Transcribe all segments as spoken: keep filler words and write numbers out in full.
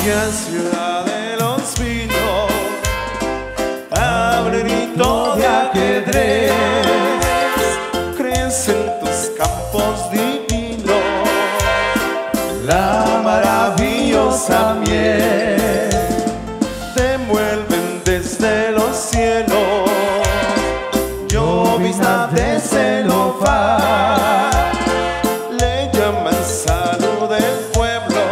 Gracias, ciudad de los pinos, laberinto de ajedrez, crece en tus campos divinos la maravillosa miel. Te envuelven desde los cielos lloviznas de celofán, le llaman salud del pueblo,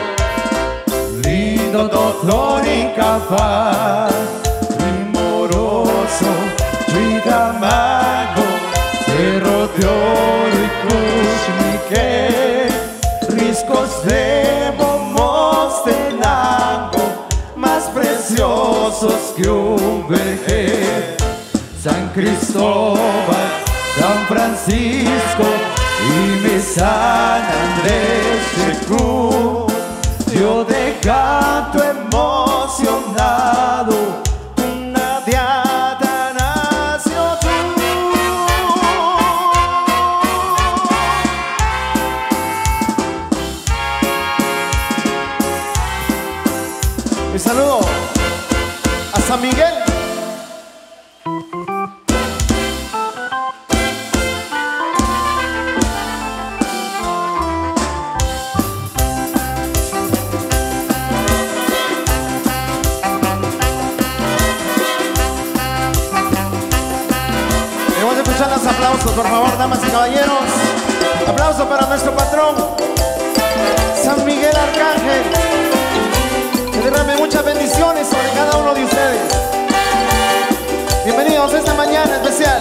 lindo doctor y capaz, primoroso, Chuitamago, cerro de oro y cuchmique, riscos de momos de lago, más preciosos que un vergel. San Cristóbal, San Francisco y mi San Andrés Checú, yo de canto emocionado, una diada nació tú. Mi saludo a San Miguel. Los aplausos, por favor, damas y caballeros. Aplauso para nuestro patrón, San Miguel Arcángel. Que derrame muchas bendiciones sobre cada uno de ustedes. Bienvenidos a esta mañana especial.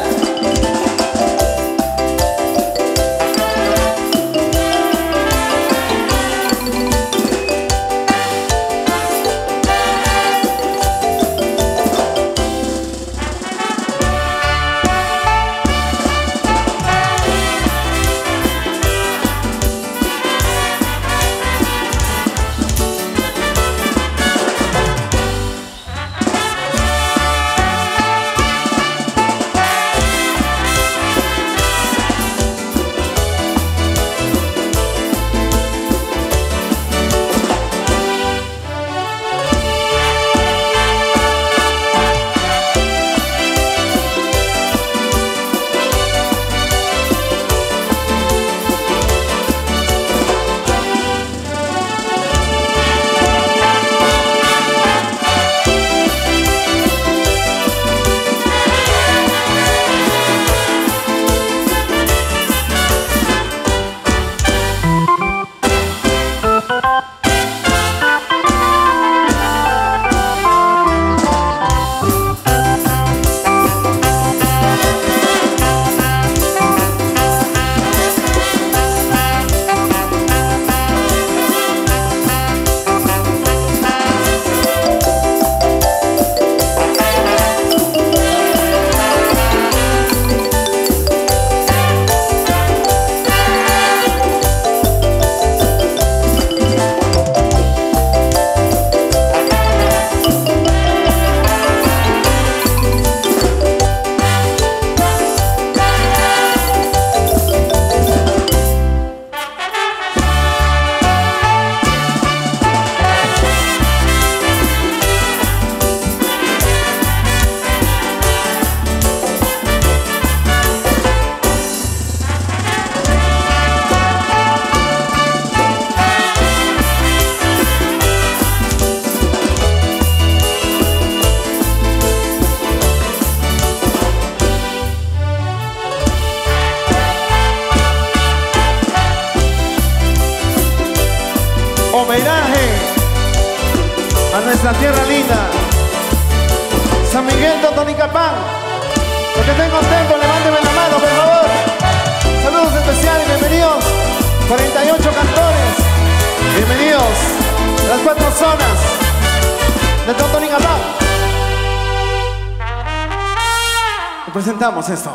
Homenaje a nuestra tierra linda, San Miguel Totonicapán. Los que estén contentos, levánteme la mano, por favor. Saludos especiales, bienvenidos. cuarenta y ocho cantores, bienvenidos a las cuatro zonas de Totonicapán. Les presentamos esto.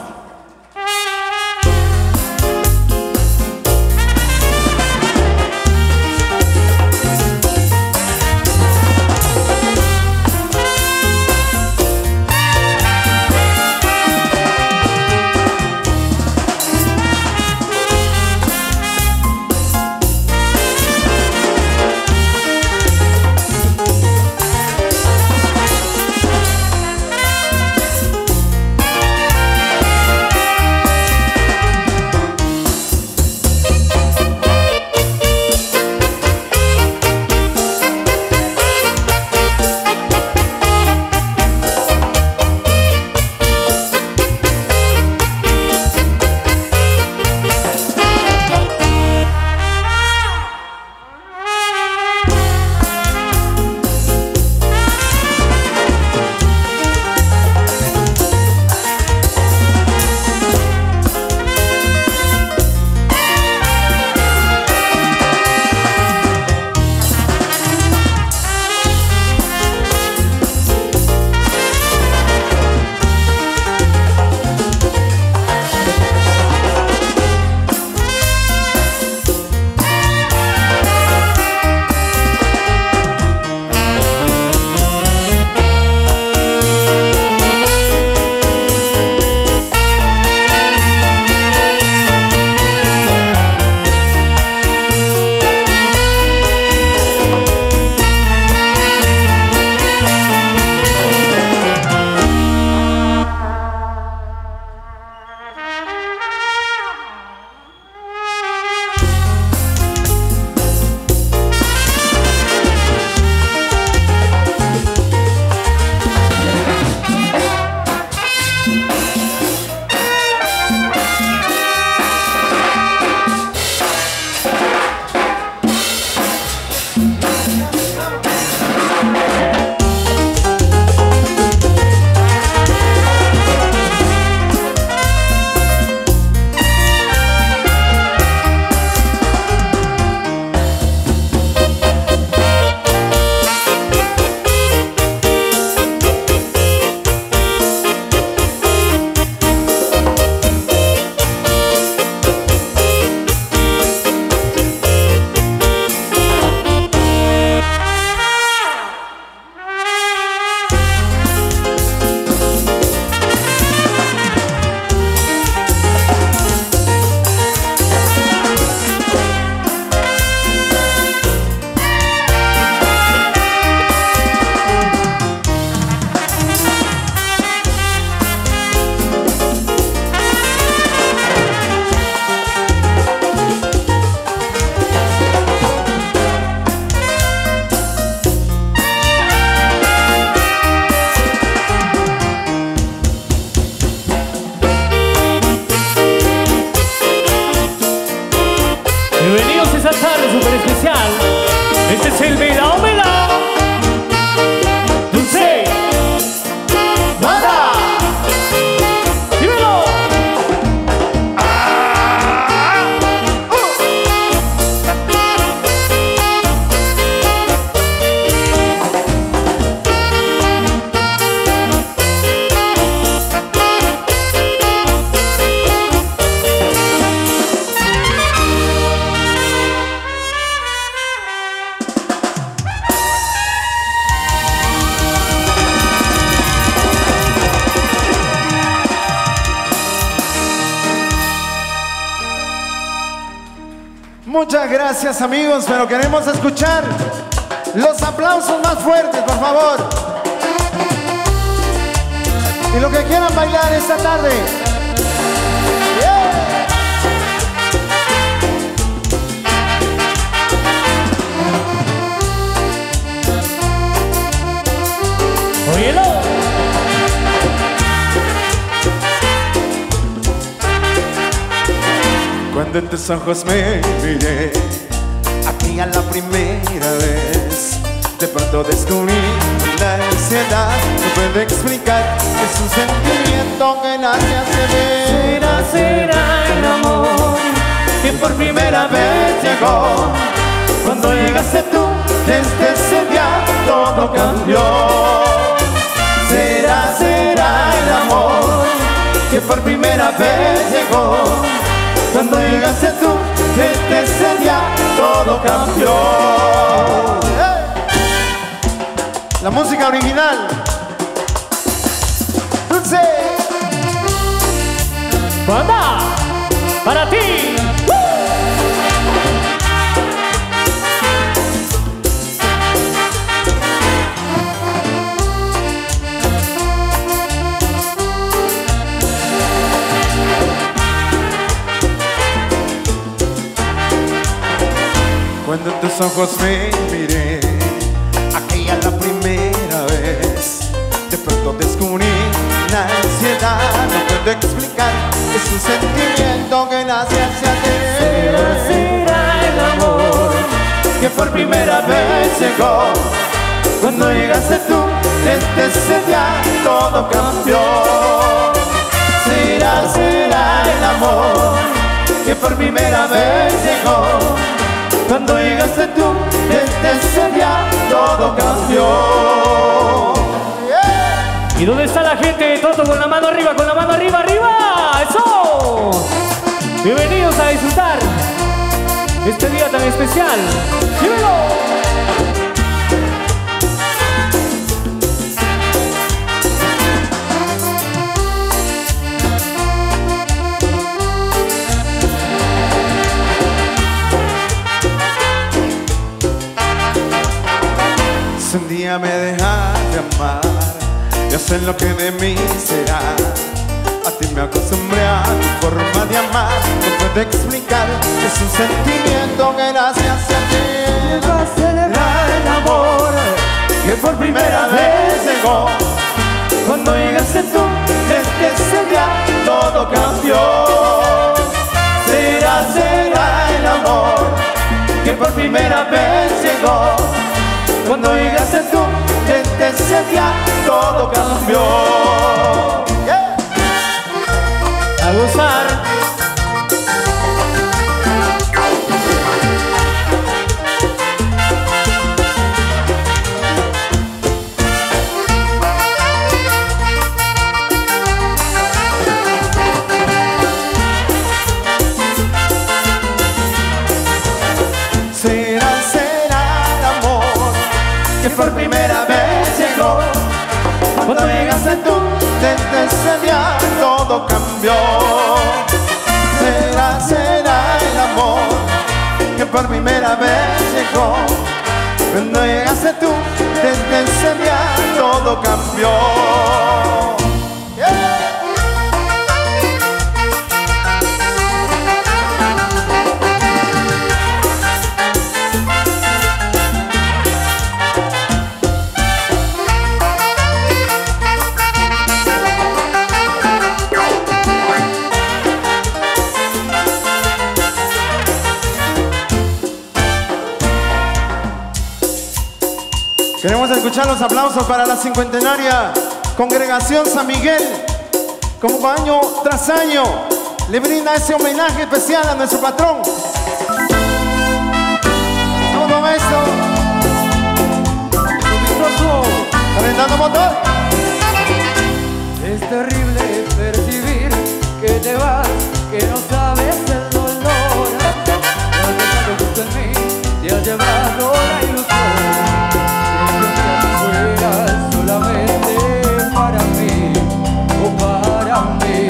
el melao, melao. Dulce. Banda. Dímelo. Ah, uh. Muchas gracias, amigos, pero queremos escuchar los aplausos más fuertes, por favor. Y lo que quieran bailar esta tarde. Yeah. Óyelo. Cuando en tus ojos me miré, aquella la primera vez, de pronto descubrí la ansiedad. No puedo explicar, es un sentimiento que nace hace ver. Será, será el amor que por primera vez llegó. Cuando llegaste tú, desde ese día todo cambió. Será, será el amor que por primera vez llegó. Cuando llegaste tú, desde ese día todo cambió. ¡Hey! La música original. Dulce. Banda, para ti. Cuando en tus ojos me miré, aquella la primera vez, de pronto descubrí la ansiedad. No puedo explicar, es un sentimiento que nace hacia ti. Será, será el amor que por primera vez llegó. Cuando llegaste tú, desde ese día todo cambió. Será, será el amor que por primera vez llegó. Cuando llegaste tú, desde ese día todo cambió. Yeah. ¿Y dónde está la gente de Toto? Con la mano arriba, con la mano arriba, arriba. ¡Eso! Bienvenidos a disfrutar este día tan especial. ¡Dímelo! Si un día me dejas de amar, yo sé lo que de mí será. A ti me acostumbré a tu forma de amar. No puedo explicar, es un sentimiento que nace hacia ti. Será el amor que por primera vez llegó. Cuando llegaste tú, desde ese día todo cambió. Será, será el amor que por primera vez llegó. Cuando llegaste tú, desde ese día todo cambió. Yeah. A gozar. Será, será el amor que por primera vez llegó. Cuando llegaste tú, desde ese día todo cambió. Será, será el amor que por primera vez llegó. Cuando llegaste tú, desde ese día todo cambió. Yeah. Queremos escuchar los aplausos para la cincuentenaria Congregación San Miguel, como año tras año le brinda ese homenaje especial a nuestro patrón. Vamos con esto. Calentando motor. Es terrible percibir que te vas, que no sabes el dolor. Has dejado justo en mí, te has llevado la ilusión de que un día fueras solamente para mí, o para mí.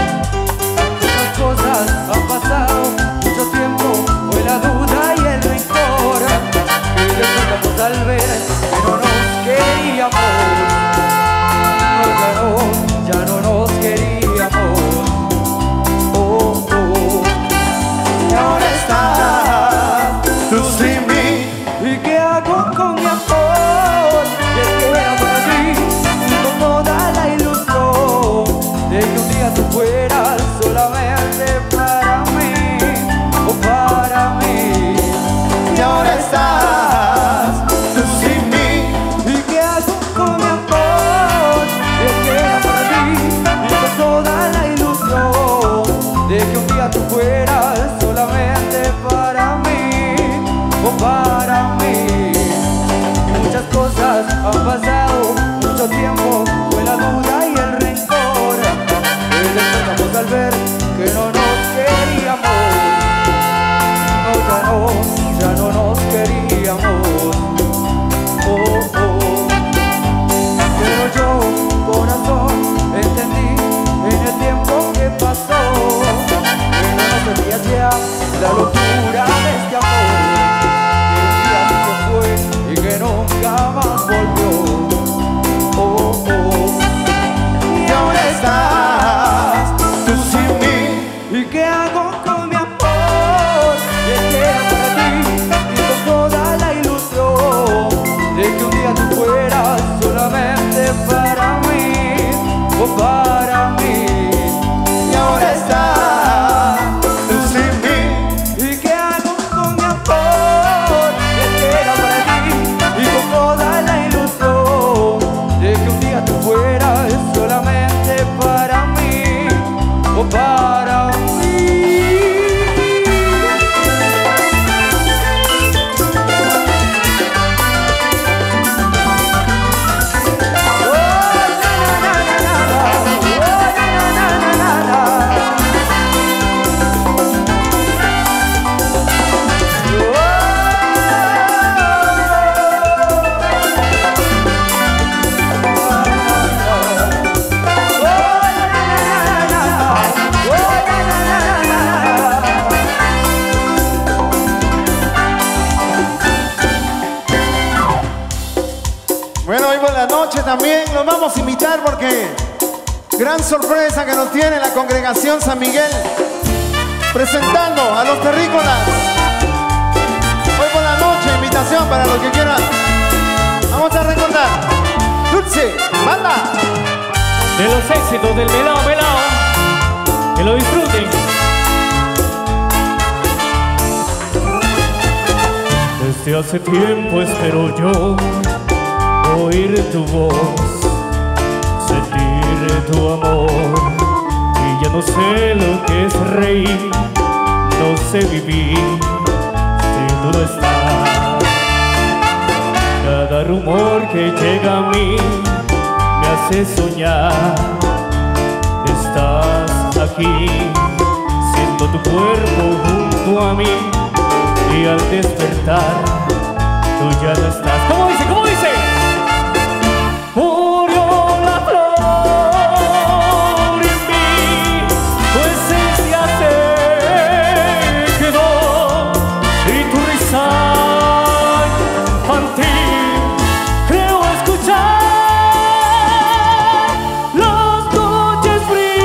Muchas cosas han pasado, mucho tiempo, fue la duda y el rencor que despertamos al ver que no nos queríamos. No, ya no, ya no nos queríamos. Oh, oh. Y ahora estás tú sin mí. ¿Y qué hago con mi amor? Y es que era para ti, con toda la ilusión de que un día tú fueras solamente para mí, o para mí. Y ahora estás tú sin mí. ¿Y qué hago con mi amor? Y es que era para ti, con toda la ilusión de que un día tú fueras solamente para mí, o para mí. Muchas cosas han pasado, mucho tiempo, fue la duda y el rencor que despertamos al ver que no nos queríamos. No, ya no, ya no nos queríamos. Oh, oh. Pero yo, corazón, entendí en el tiempo que pasó que no nos tenía ya la locura de este amor, que un día se fue y que nunca más volvió. Oh, oh. Y ahora estás tú sin mí. ¿Y qué hago con mi amor? Y es que era para ti y con toda la ilusión de que un día tú fueras solamente para mí, o para mí. Y ahora estás tú sin mí. ¿Y qué hago con mi amor? Y es que era para ti y con toda la ilusión de que un día tú fueras solamente para mí, o para mí. Bueno, hoy por la noche también los vamos a invitar porque gran sorpresa que nos tiene la Congregación San Miguel presentando a los terrícolas. Hoy por la noche, invitación para los que quieran. Vamos a recordar Dulce, banda. De los éxitos del melao, melao, que lo disfruten. Desde hace tiempo espero yo oír tu voz, sentir tu amor, y ya no sé lo que es reír, no sé vivir si tú no estás. Cada rumor que llega a mí me hace soñar, estás aquí, siento tu cuerpo junto a mí, y al despertar tú ya no estás. ¿Cómo dice? ¿Cómo dice? Murió la flor en mí, tu esencia se quedó, y tu risa infantil creo escuchar. Las noches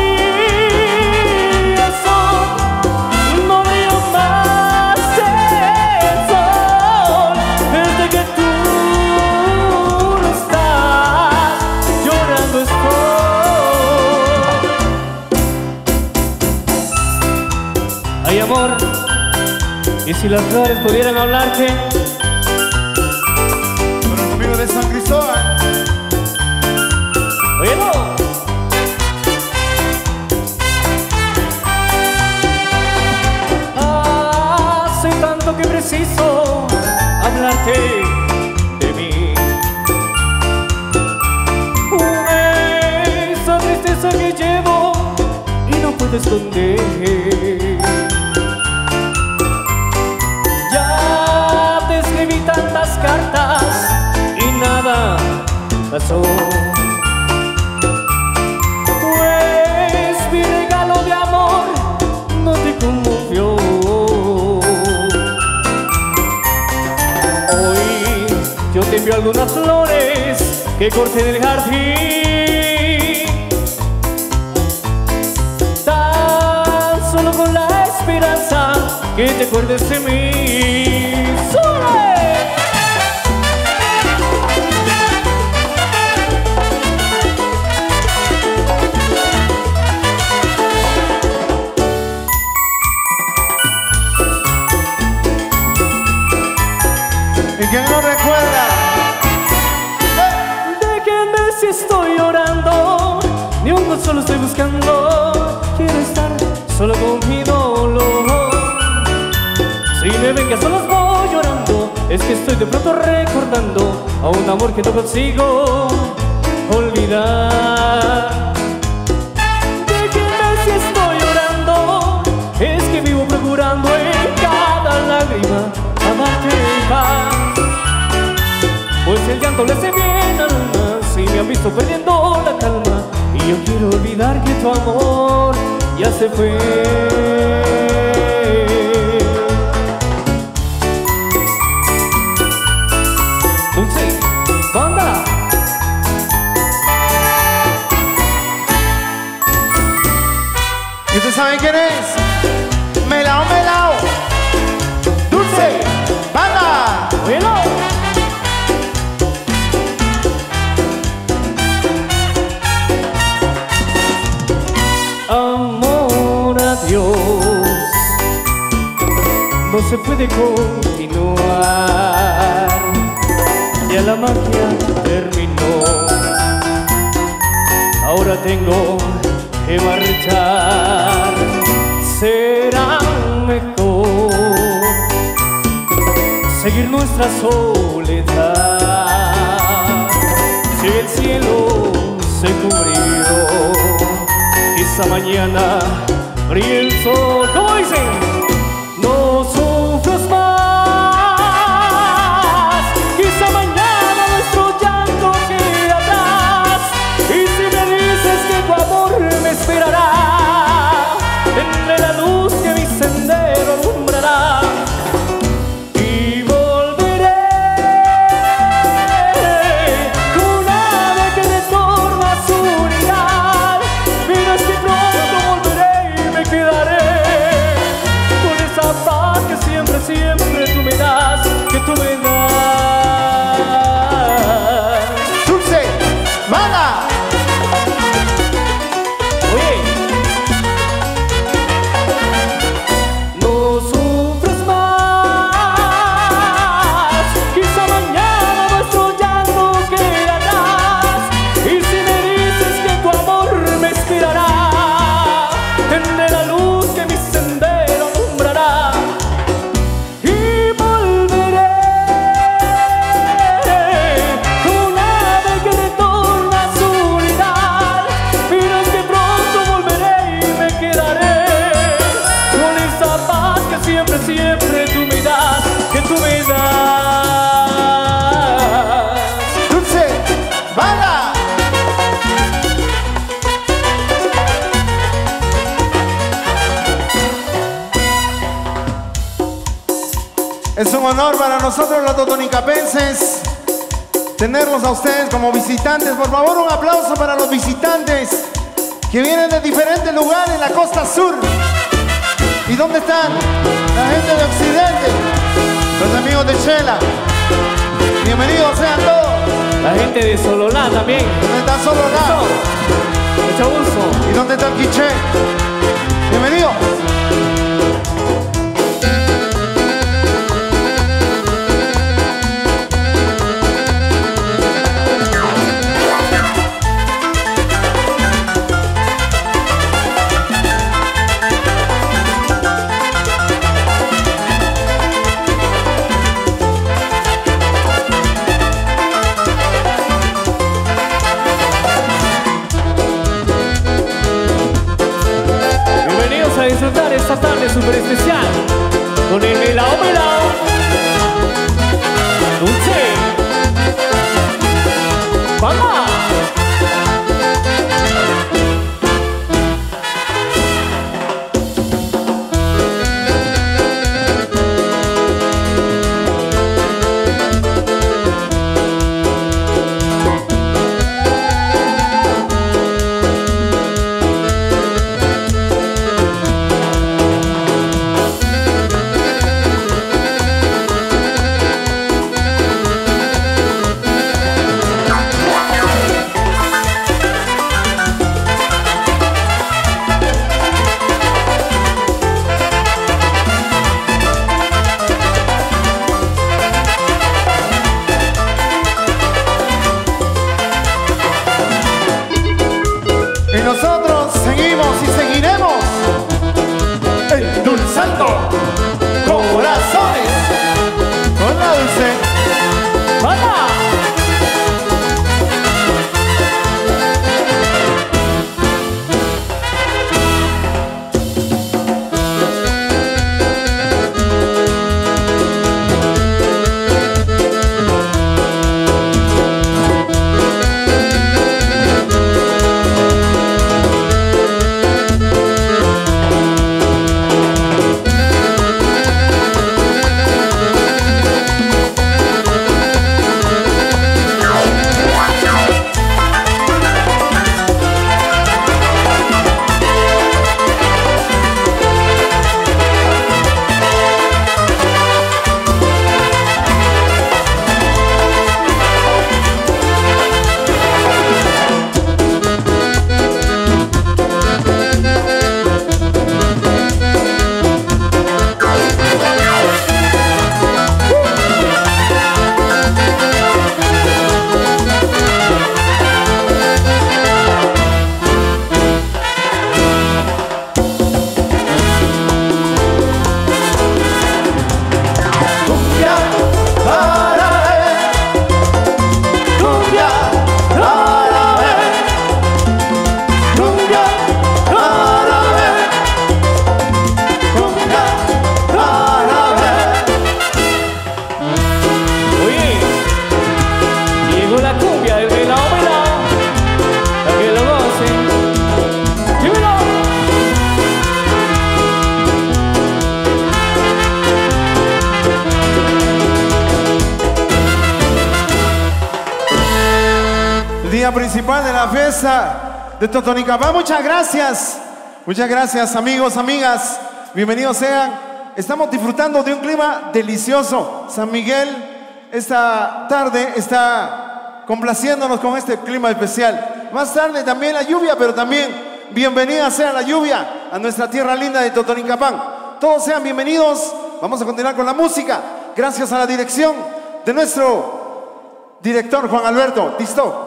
frías son, no veo más el sol, desde que tú no estás, llorando estoy. Ay, amor, y si las flores pudieran hablarte. Con el amigo de San puedo esconder. Ya te escribí tantas cartas y nada pasó. Pues mi regalo de amor no te conmovió. Hoy yo te envío algunas flores que corté en el jardín, tan solo con la esperanza que te acuerdes de mí. ¡Sube! ¿Y quién no recuerda? Déjenme si estoy llorando, ni un consuelo estoy buscando. Quiero estar solo con mi dolor. Si me ven que solo voy llorando, es que estoy de pronto recordando a un amor que no consigo olvidar. Déjenme si estoy llorando, es que vivo procurando en cada lágrima amarte en paz. Pues el llanto le hace bien al alma si me han visto perdiendo la calma. Y yo quiero olvidar que tu amor ya se fue. Dulce, banda. ¿Y ustedes saben quién es? Melao, Melao. Dulce, banda. Bueno. Amor a Dios, no se puede continuar, ya la magia terminó. Ahora tengo que marchar, será mejor seguir nuestra soledad. Si el cielo se cubrió, esa mañana brilla el sol. ¿Cómo dicen? No sufras más, quizá mañana nuestro llanto quede atrás. Y si me dices que tu amor me esperará, tendré la luz que mi sendero alumbrará. Y volveré con un ave que retorna a su unidad. Pero es que pronto volveré y me quedaré con esa paz que siempre, siempre tú me das, que tú me das. Dulce, banda. Oye, no sufras más, quizá mañana nuestro llanto quede atrás. Y si me dices que tu amor me esperará, tendré la luz que mi sendero alumbrará. Y volveré con un ave que retorna a su unidad. Pero es que pronto volveré y me quedaré con esa paz que siempre, siempre tú me das, que tú me das. Dulce, banda. Es un honor para nosotros los totonicapenses tenerlos a ustedes como visitantes. Por favor, un aplauso para los visitantes que vienen de diferentes lugares en la costa sur. ¿Y dónde están? La gente de Occidente, los amigos de Chela. Bienvenidos sean todos. La gente de Sololá también. ¿Dónde está Sololá? Mucho gusto. ¿Y dónde está el Quiché? Bienvenidos. salto, corazones, con la dulce. ¡Hola! Día principal de la fiesta de Totonicapán. Muchas gracias, muchas gracias amigos, amigas, bienvenidos sean. Estamos disfrutando de un clima delicioso. San Miguel esta tarde está complaciéndonos con este clima especial. Más tarde también la lluvia, pero también bienvenida sea la lluvia a nuestra tierra linda de Totonicapán. Todos sean bienvenidos. Vamos a continuar con la música, gracias a la dirección de nuestro director Juan Alberto. ¿Listo?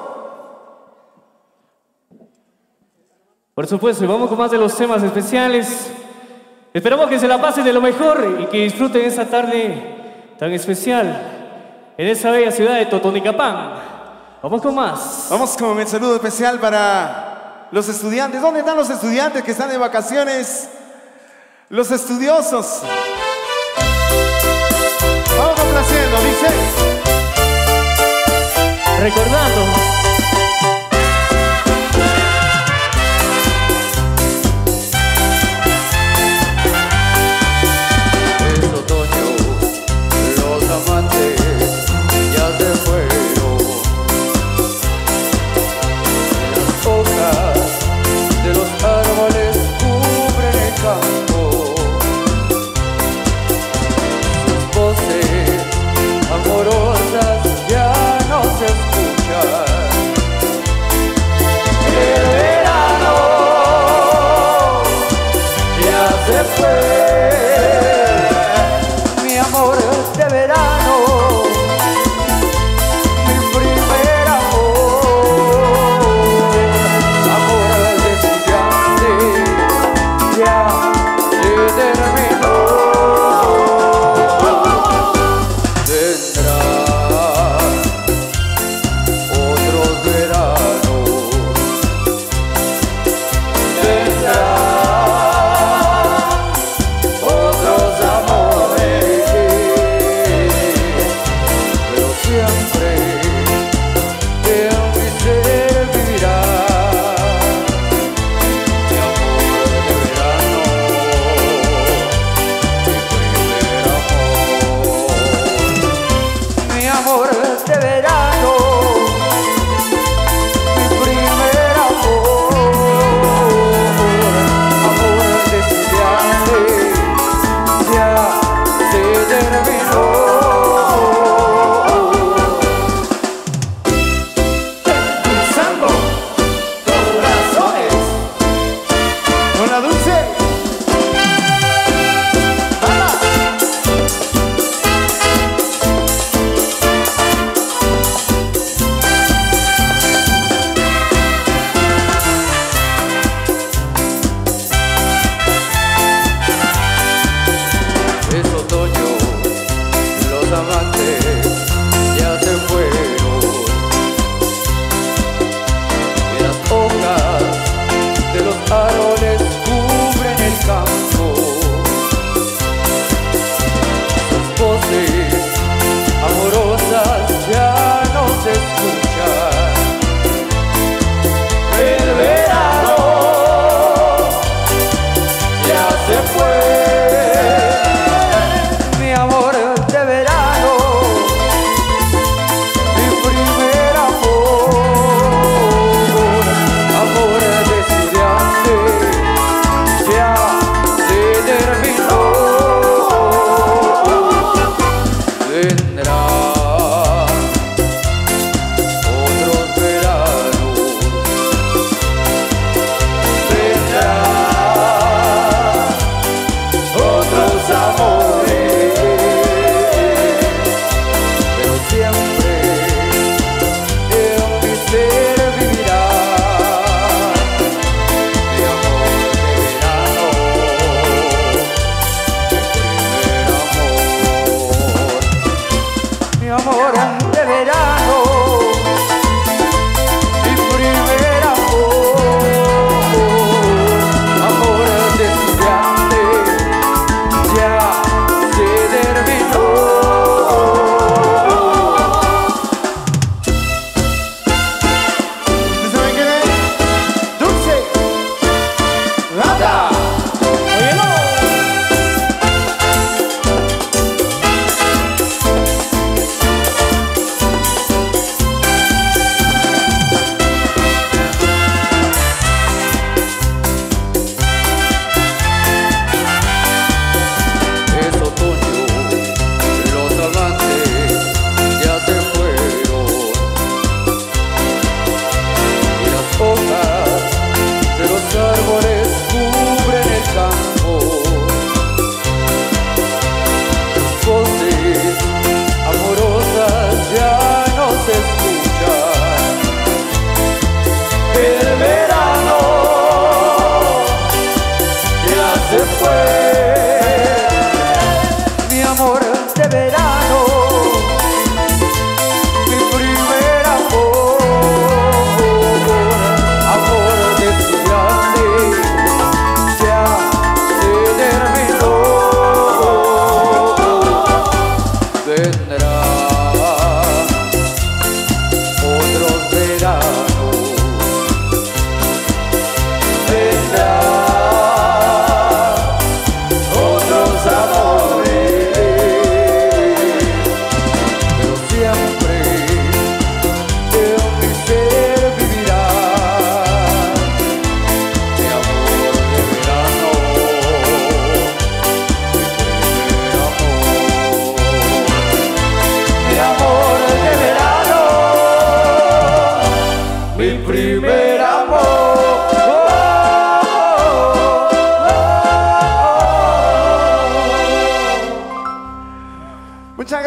Por supuesto, y vamos con más de los temas especiales. Esperamos que se la pasen de lo mejor y que disfruten esta tarde tan especial en esa bella ciudad de Totonicapán. Vamos con más. Vamos con el saludo especial para los estudiantes. ¿Dónde están los estudiantes que están de vacaciones? Los estudiosos. Vamos complaciendo, dice. Recordando. Amorosas ya no se escuchan.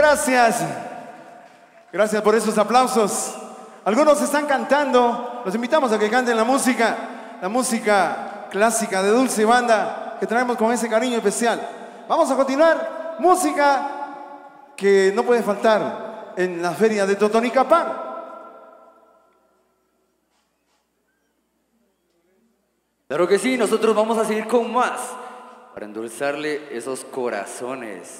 gracias. Gracias por esos aplausos. Algunos están cantando. Los invitamos a que canten la música, la música clásica de Dulce Banda que traemos con ese cariño especial. Vamos a continuar. Música que no puede faltar en la feria de Totonicapán. Claro que sí, nosotros vamos a seguir con más para endulzarle esos corazones.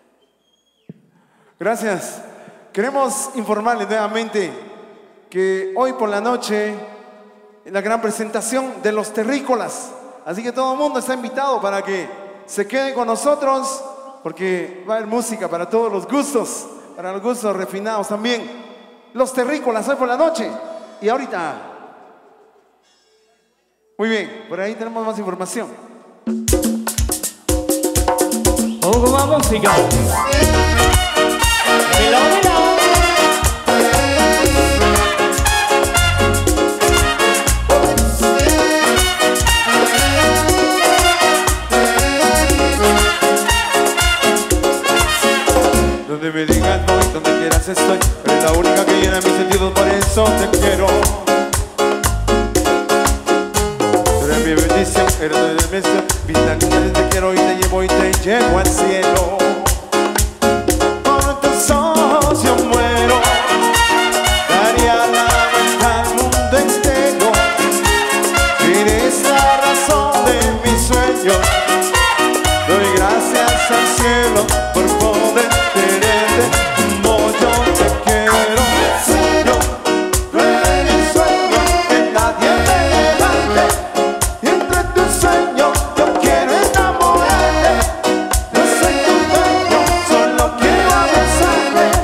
Gracias. Queremos informarles nuevamente que hoy por la noche la gran presentación de los terrícolas. Así que todo el mundo está invitado para que se quede con nosotros, porque va a haber música para todos los gustos, para los gustos refinados también. Los terrícolas hoy por la noche. Y ahorita... Muy bien, por ahí tenemos más información. Pongo más música. Hello, hello. Donde me digas voy, donde quieras estoy. Eres la única que llena mis sentidos, por eso te quiero. Tú eres mi bendición, eres mi bendición. Vida niña, te quiero y te llevo y te llevo al cielo. Por tus ojos yo muero. Daría la vuelta al mundo entero. Eres la razón de mis sueños. Doy gracias al cielo por poder quererte como yo te quiero. Yo, tú eres mi sueño, que nadie me levante. Y entre tus sueños yo quiero enamorarte. No soy tu dueño, solo quiero abrazarte.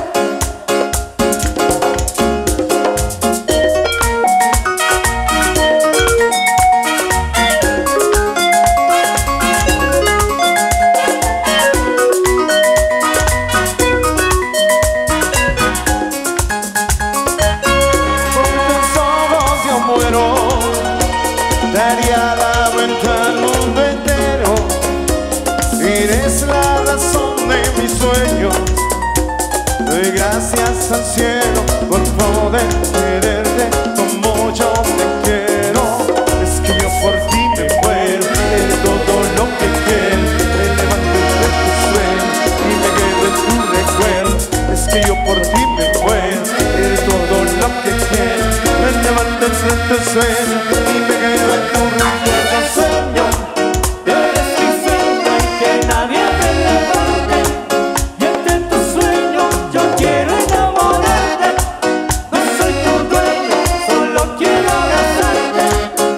Daría la vuelta al mundo entero. Eres la razón de mis sueños. Doy gracias al cielo por poder quererte como yo te quiero. Es que yo por ti me muero. Eres todo lo que quiero. Me levanto de tus sueños y me quedo en tu recuerdo. Es que yo por ti me muero. Eres todo lo que quiero. Me levanto de tus sueños y me quedo en tu recuerdo. Sueño, Eres mi sueño y que nadie me levante. Y entre tus sueños yo quiero enamorarte. No soy tu dueño, solo quiero abrazarte.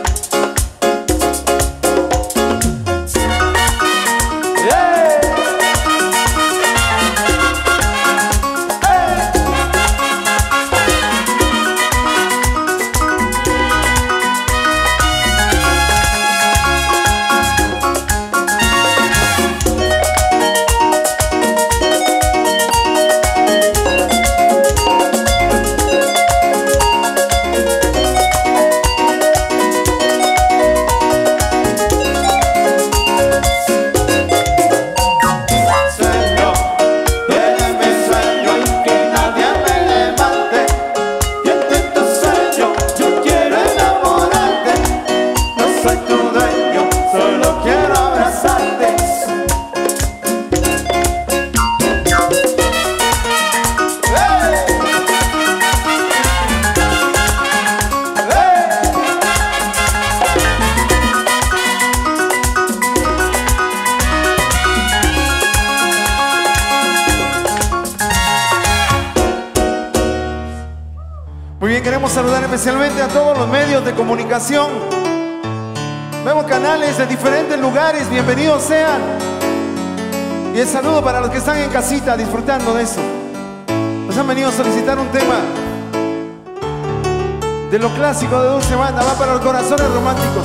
sueño, eres mi sueño y que nadie me levante. Y entre tus sueños yo quiero enamorarte. No soy tu dueño, solo quiero abrazarte. Muy bien, queremos saludar especialmente a todos los medios de comunicación. Vemos canales de diferentes lugares, bienvenidos sean. Y el saludo para los que están en casita disfrutando de eso. Nos han venido a solicitar un tema de lo clásico de Dulce Banda, va para los corazones románticos.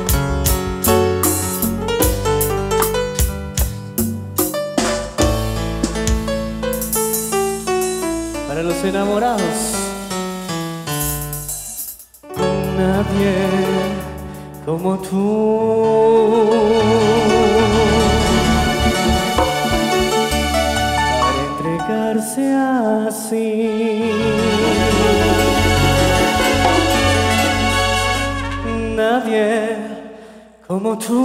Para los enamorados. Nadie como tú para entregarse así. Nadie como tú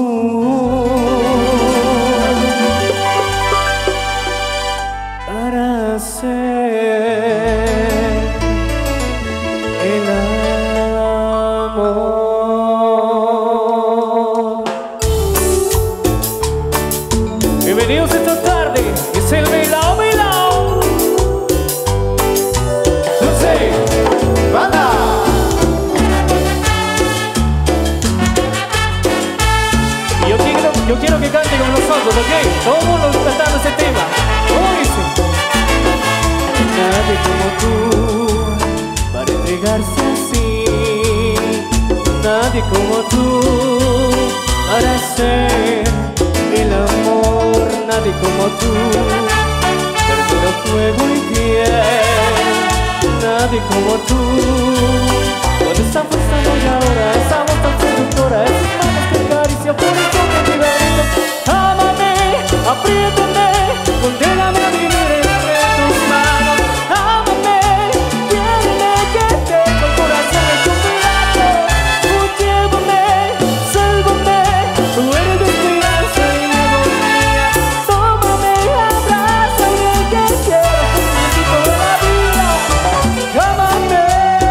para ser el amor. Bienvenidos esta tarde, es el Melao Melao. Dulce ¡Banda! Yo quiero, yo quiero que cante con nosotros, ¿ok? Todos los cantando ese tema. ¿Cómo dice? Nadie como tú para entregarse así. Nadie como tú para ser el amor. Nadie como tú, verdura, fuego y piel. Nadie como tú, con esa fuerza arrolladora, esa voz tan seductora, esas manos que acarician por el toque de garito. Ámame, apriétame, condéname a vivir entre tus manos. Ámame, quiéreme que tengo el corazón hecho un pedazo. Tú llévame, sálvame, tú eres mi esperanza y mi agonía. Tómame, abrázame, que quiero ser toda la vida. Ámame,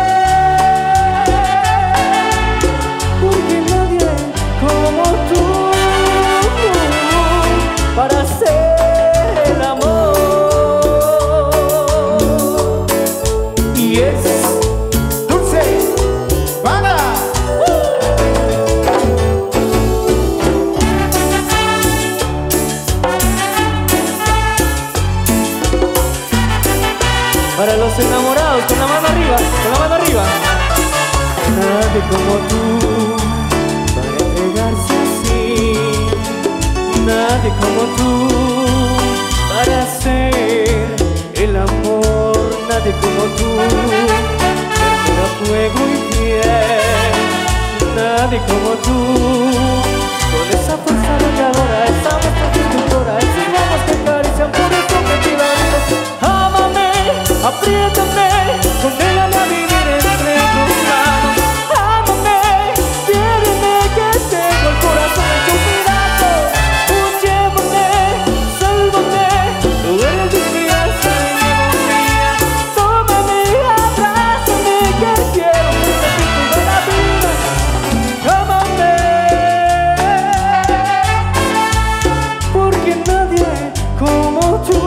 porque nadie como tú para ser el amor. Y es ¡Dulce! ¡Banda! para los enamorados, con la mano arriba, con la mano arriba. Nadie como tú para entregarse así. Nadie como tú para ser el amor. Nadie como tú, verdura, fuego y piel. Nadie como tú, con esa fuerza arrolladora, esa voz tan seductora, esas manos que acarician por el toque de garito. Ámame, apriétame, condéname a vivir entre tus manos. Ámame, quiéreme que tengo el corazón hecho un pedazo. Tú llévame, sálvame, tú eres mi esperanza y mi agonía. Tómame, abrázame, que quiero sentir toda la vida. Ámame, porque nadie como tú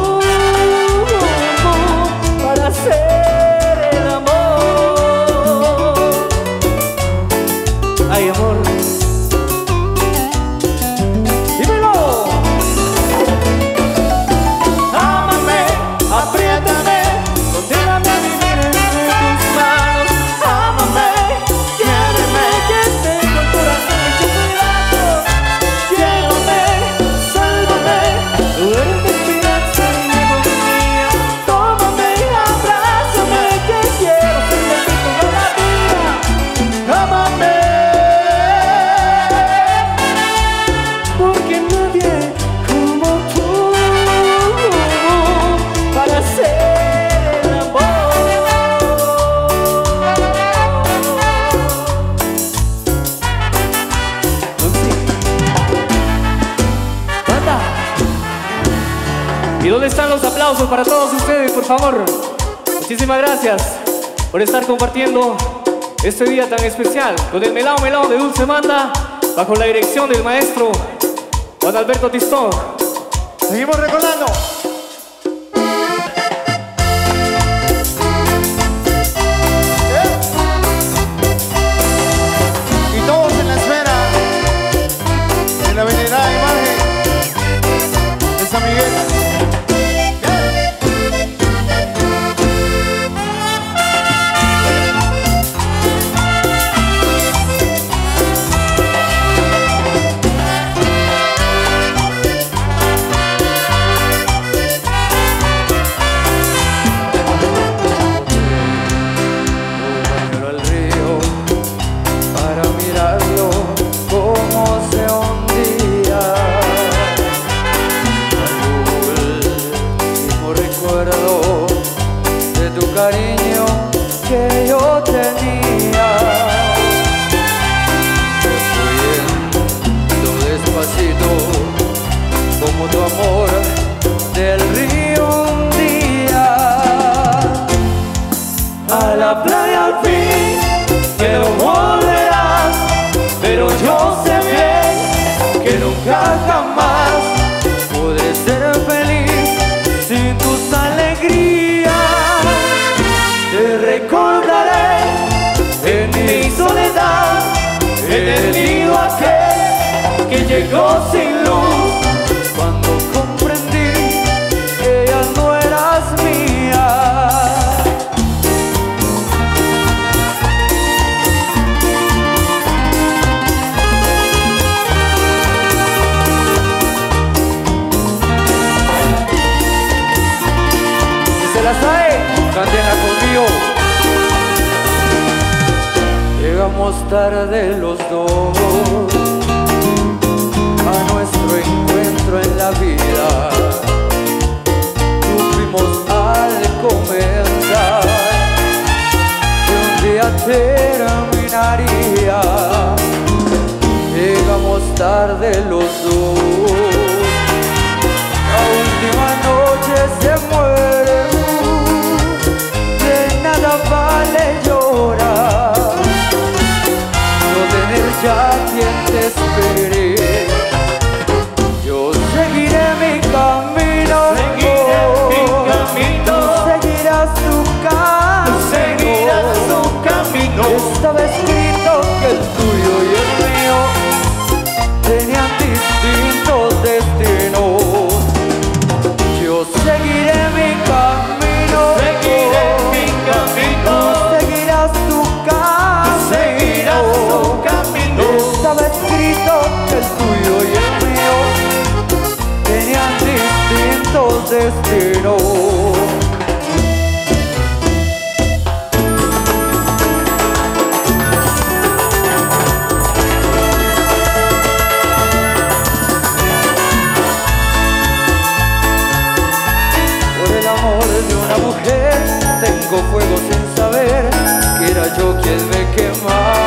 para ser el amor. Ay, amor, dímelo. Ámame, apriétame, condéname a vivir entre tus manos. Ámame, quiéreme que tengo el corazón hecho un pedazo. Llévame, sálvame, tú eres mi esperanza y mi agonía. Tómame, abrázame, que quiero sentir toda la vida. Ámame, porque nadie como tú para ser el amor. Banda. ¿Y dónde están los aplausos para todos ustedes, por favor? Muchísimas gracias por estar compartiendo este día tan especial con el Melao Melao de Dulce Banda, bajo la dirección del maestro Juan Alberto Tistón. Seguimos recordando. ¿Eh? Y todos en la esfera, en la venerada imagen de San Miguel. tenía. Me fui yendo despacito como tu amor del río un día. A la playa al fin, pero volverás, pero yo sé bien que nunca jamás Podré ser feliz sin tus alegrías. te recordaré en mi soledad, en el nido aquel que llegó sin luz. Cuando comprendí que ya no eras mía. Si se la sabe, cántenla conmigo. Llegamos tarde los dos a nuestro encuentro en la vida. Supimos al comenzar que un día terminaría. Llegamos tarde los dos, la última noche se muere. De nada vale llorar, no tener ya quien te espere. Yo seguiré mi camino, Seguiré mi camino, tú seguirás tu camino, seguirás tu camino. Estaba escrito que el tuyo y el mío tenían distintos destinos. Yo seguiré mi camino, Seguiré mi camino, tú seguirás tu camino, seguirás tu camino. Estaba escrito que el tuyo y el mío tenían distintos destinos. Por el amor de una mujer tengo fuego sin saber que era yo quien me quemaba.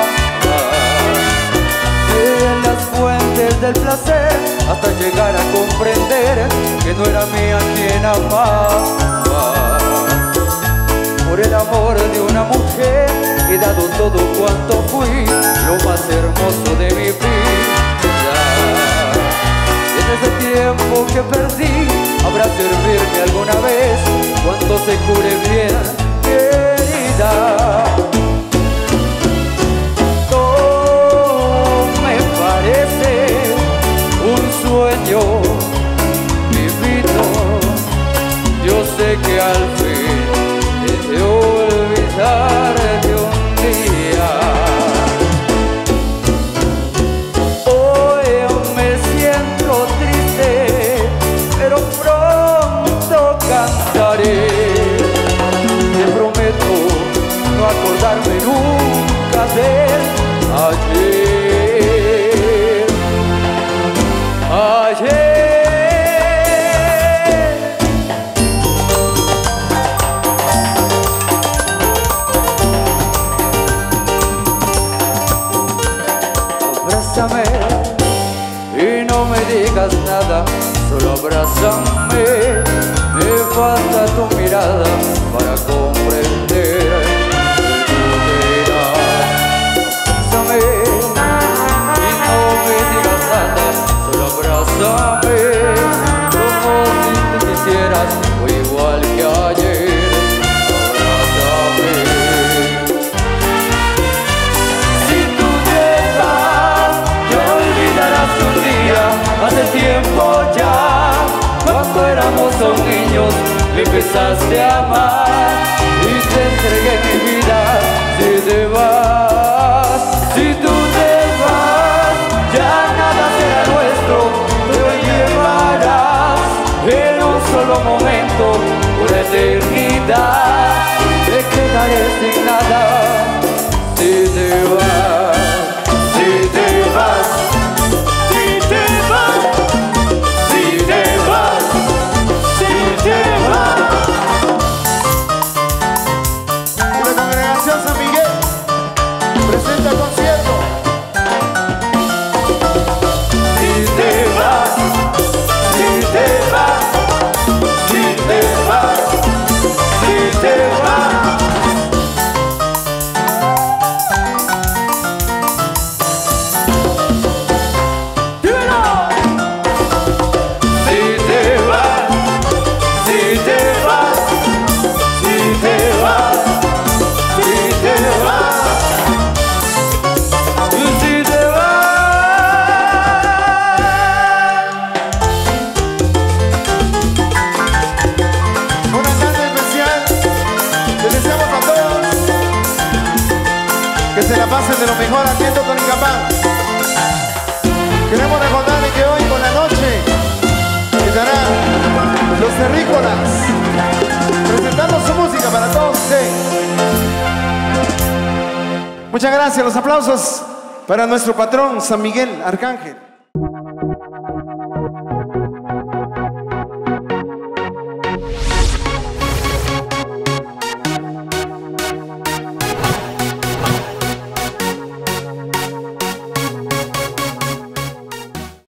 En las fuentes del placer hasta llegar a comprender que no era mía quien amaba. Por el amor de una mujer he dado todo cuanto fui, lo más hermoso de mi vida. En ese tiempo que perdí habrá servirme alguna vez cuando se cure bien, querida. Parece un sueño vivido. Yo sé que al fin he de olvidarte un día. Hoy me siento triste, pero pronto cantaré. Te prometo no acordarme nunca de ayer. Ayer. Abrázame y no me digas nada, solo abrázame. Me falta tu mirada para comprender que tú te irás. Abrázame y no me digas nada, solo abrázame, como si tú quisieras, o igual que ayer. Abrázame. Si tú te vas, te olvidarás que un día, hace tiempo ya, cuando éramos aún niños, me empezaste a amar y te entregué mi vida. Si te vas, si tú te vas, ya nada será nuestro, te llevarás en un solo momento, una eternidad. Te quedaré sin nada. Si te vas, si te vas, si te vas, si te vas, si te vas. se la pasen de lo mejor atiendo Tonicapán. Queremos recordarles que hoy por la noche estarán los terrícolas presentando su música para todos ustedes. Muchas gracias, los aplausos para nuestro patrón San Miguel Arcángel.